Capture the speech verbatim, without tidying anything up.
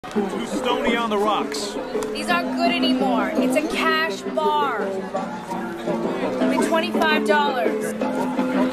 Too stony on the rocks. These aren't good anymore. It's a cash bar. Give me twenty-five dollars.